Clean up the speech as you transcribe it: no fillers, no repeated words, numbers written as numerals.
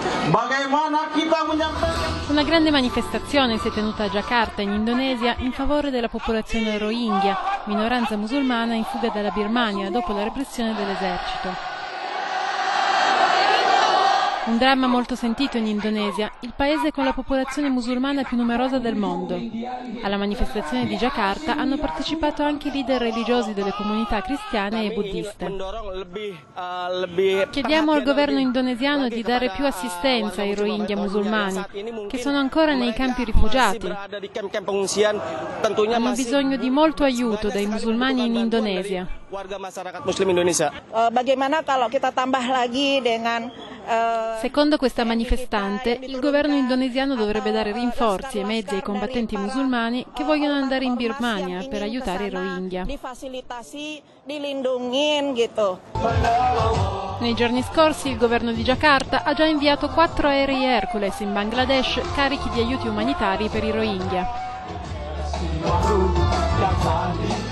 Una grande manifestazione si è tenuta a Giacarta, in Indonesia, in favore della popolazione Rohingya, minoranza musulmana in fuga dalla Birmania dopo la repressione dell'esercito. Un dramma molto sentito in Indonesia, il paese con la popolazione musulmana più numerosa del mondo. Alla manifestazione di Giacarta hanno partecipato anche i leader religiosi delle comunità cristiane e buddiste. Chiediamo al governo indonesiano di dare più assistenza ai Rohingya musulmani, che sono ancora nei campi rifugiati. Hanno bisogno di molto aiuto dai musulmani in Indonesia. Bagaimana kalau kita tambah lagi dengan Secondo questa manifestante, il governo indonesiano dovrebbe dare rinforzi e mezzi ai combattenti musulmani che vogliono andare in Birmania per aiutare i Rohingya. Nei giorni scorsi il governo di Giacarta ha già inviato 4 aerei Hercules in Bangladesh carichi di aiuti umanitari per i Rohingya.